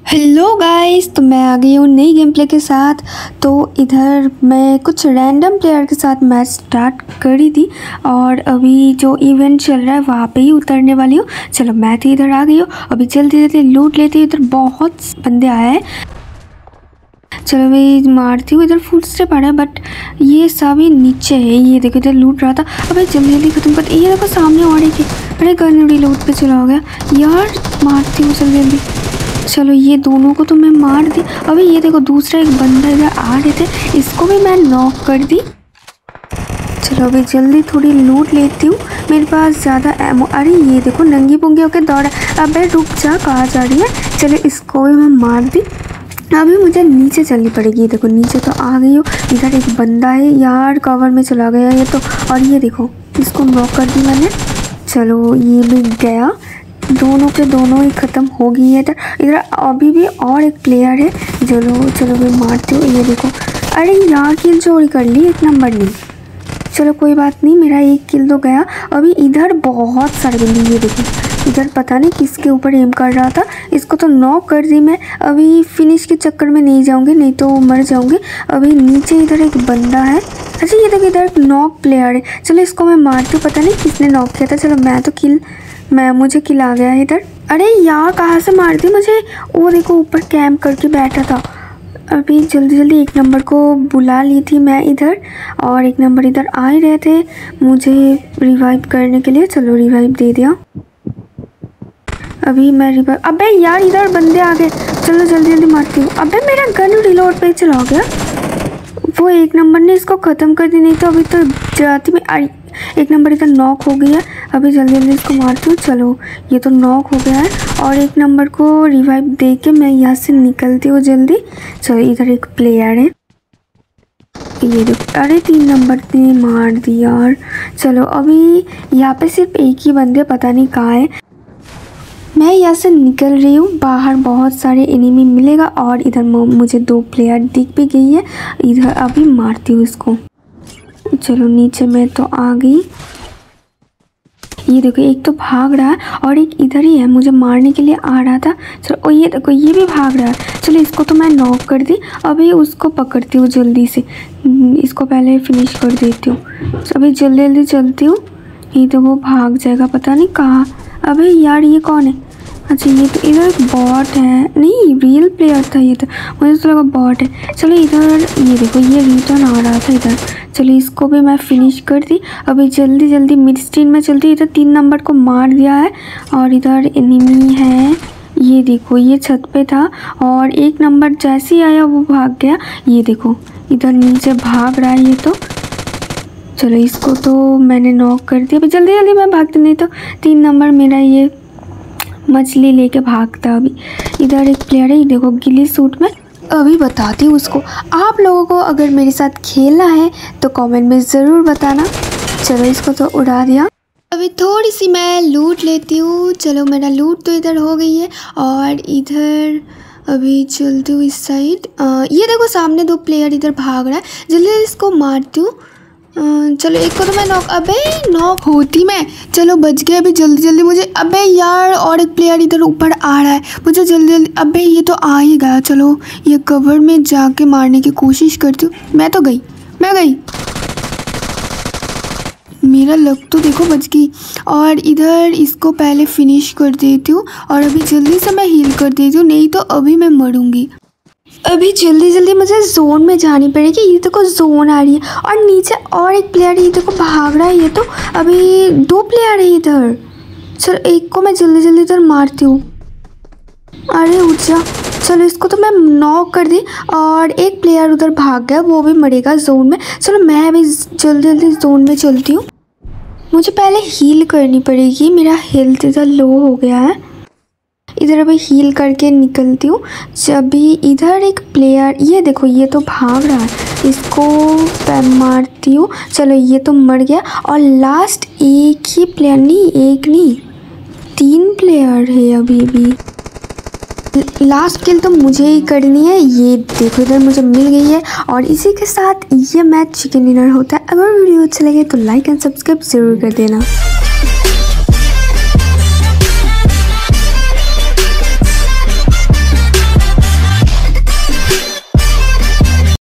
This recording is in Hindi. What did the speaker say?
हेलो गाइस, तो मैं आ गई हूँ नई गेम प्ले के साथ। तो इधर मैं कुछ रैंडम प्लेयर के साथ मैच स्टार्ट करी थी और अभी जो इवेंट चल रहा है वहाँ पे ही उतरने वाली हूँ। चलो मैं तो इधर आ गई हूँ, अभी जल्दी जल्दी लूट लेती हूँ। इधर बहुत बंदे आए हैं, चलो मैं मारती हूँ। इधर फुट स्टेप आ रहा है बट ये सभी नीचे है। ये देखो इधर लूट रहा था, अबे जल्दी जल्दी खत्म कर। ये देखो सामने और एक, अरे गन लूट पे चला हो गया यार। मारती हूँ जल्दी जल्दी। चलो ये दोनों को तो मैं मार दी। अभी ये देखो दूसरा एक बंदा इधर आ रहे थे, इसको भी मैं नॉक कर दी। चलो अभी जल्दी थोड़ी लूट लेती हूँ, मेरे पास ज़्यादा एमो। अरे ये देखो नंगी पुंगी होकर दौड़ा। अबे रुक जा, कहाँ जा रही है। चलो इसको भी मैं मार दी। अभी मुझे नीचे चलनी पड़ेगी। देखो नीचे तो आ गई हो। इधर एक बंदा है यार, कवर में चला गया ये तो। और ये देखो इसको नॉक कर दी मैंने। चलो ये भी गया, दोनों के दोनों ही ख़त्म हो गई है। इधर अभी भी और एक प्लेयर है। चलो मैं मारती हूँ। ये देखो, अरे यार किल चोरी कर ली, एक नंबर नहीं। चलो कोई बात नहीं, मेरा एक किल तो गया। अभी इधर बहुत सारे बंदे, ये देखो इधर पता नहीं किसके ऊपर एम कर रहा था, इसको तो नॉक कर दी मैं। अभी फिनिश के चक्कर में नहीं जाऊँगी, नहीं तो मर जाऊँगी। अभी नीचे इधर एक बंदा है। अच्छा ये देखो इधर एक नॉक प्लेयर है। चलो इसको मैं मारती हूँ, पता नहीं किसने नॉक किया था। चलो मुझे किल आ गया है इधर। अरे यार कहाँ से मार दी मुझे, वो देखो ऊपर कैंप करके बैठा था। अभी जल्दी जल्दी एक नंबर को बुला ली थी मैं इधर, और एक नंबर इधर आ ही रहे थे मुझे रिवाइव करने के लिए। चलो रिवाइव दे दिया। अभी मैं रिवाइव, अबे यार इधर बंदे आ गए। चलो जल्दी जल्दी मारती हूँ। अबे मेरा गन रिलोड पे चला गया। वो एक नंबर ने इसको ख़त्म कर दी, नहीं तो अभी तो जाती में। एक नंबर इधर नॉक हो गया। अभी जल्दी जल्दी इसको मारती हूँ। चलो ये तो नॉक हो गया है, और एक नंबर को रिवाइव दे के मैं यहाँ से निकलती हूँ जल्दी। चलो इधर एक प्लेयर है, ये देखो। अरे 3 नंबर ने मार दिया यार। चलो अभी यहाँ पे सिर्फ एक ही बंदे, पता नहीं कहाँ है। मैं यहाँ से निकल रही हूँ, बाहर बहुत सारे एनिमी मिलेगा। और इधर मुझे 2 प्लेयर दिख भी गई है। इधर अभी मारती हूँ इसको। चलो नीचे मैं तो आ गई। ये देखो एक तो भाग रहा है और एक इधर ही है, मुझे मारने के लिए आ रहा था। चलो ये देखो ये भी भाग रहा है। चलो इसको तो मैं नॉक कर दी। अभी उसको पकड़ती हूँ जल्दी से, इसको पहले फिनिश कर देती हूँ। अभी जल्दी जल्दी चलती हूँ, ये तो वो भाग जाएगा पता नहीं कहाँ। अबे यार ये कौन है। अच्छा ये तो इधर एक बॉट है, नहीं रियल प्लेयर था ये तो, मुझे तो लगा बॉट है। चलो इधर ये देखो ये रिटर्न आ रहा था इधर। चलो इसको भी मैं फिनिश कर दी। अभी जल्दी जल्दी मिड स्ट्रीम में चलती। इधर 3 नंबर को मार दिया है, और इधर एनिमी है। ये देखो ये छत पे था, और एक नंबर जैसे ही आया वो भाग गया। ये देखो इधर नीचे भाग रहा है ये तो। चलो इसको तो मैंने नॉक कर दिया। अभी जल्दी जल्दी मैं भागती, नहीं तो 3 नंबर मेरा ये मछली लेके भागता। अभी इधर एक प्लेयर है, देखो गिली सूट में। अभी बताती हूँ उसको। आप लोगों को अगर मेरे साथ खेलना है तो कमेंट में ज़रूर बताना। चलो इसको तो उड़ा दिया। अभी थोड़ी सी मैं लूट लेती हूँ। चलो मेरा लूट तो इधर हो गई है, और इधर अभी चलती हूँ इस साइड। ये देखो सामने 2 प्लेयर इधर भाग रहा है, जल्दी इसको मारती हूँ। चलो एक को तो मैं नॉक, अबे नॉक होती मैं। चलो बच गया। अभी जल्दी जल्दी मुझे, अबे यार और एक प्लेयर इधर ऊपर आ रहा है, मुझे जल्दी जल्दी। अबे ये तो आ ही गया। चलो ये कवर में जाके मारने की कोशिश करती हूँ। मैं गई। मेरा लक तो देखो बच गई। और इधर इसको पहले फिनिश कर देती हूँ, और अभी जल्दी से मैं हील कर देती हूँ, नहीं तो अभी मैं मरूंगी। अभी जल्दी जल्दी मुझे जोन में जानी पड़ेगी। ये देखो जोन आ रही है, और नीचे और एक प्लेयर है, ये देखो भाग रहा है ये तो। अभी 2 प्लेयर है इधर। चलो एक को मैं जल्दी जल्दी इधर मारती हूँ। अरे उठ जा। चलो इसको तो मैं नॉक कर दी, और एक प्लेयर उधर भाग गया, वो भी मरेगा जोन में। चलो मैं अभी जल्दी जल्दी जोन में चलती हूँ। मुझे पहले हील करनी पड़ेगी, मेरा हेल्थ इधर लो हो गया है। इधर अभी हील करके निकलती हूँ। अभी इधर एक प्लेयर, ये देखो ये तो भाग रहा है, इसको मारती हूँ। चलो ये तो मर गया। और लास्ट एक ही प्लेयर, नहीं एक नहीं 3 प्लेयर है अभी भी। लास्ट किल तो मुझे ही करनी है। ये देखो इधर मुझे मिल गई है, और इसी के साथ ये मैच चिकन डिनर होता है। अगर वीडियो अच्छा लगे तो लाइक एंड सब्सक्राइब ज़रूर कर देना।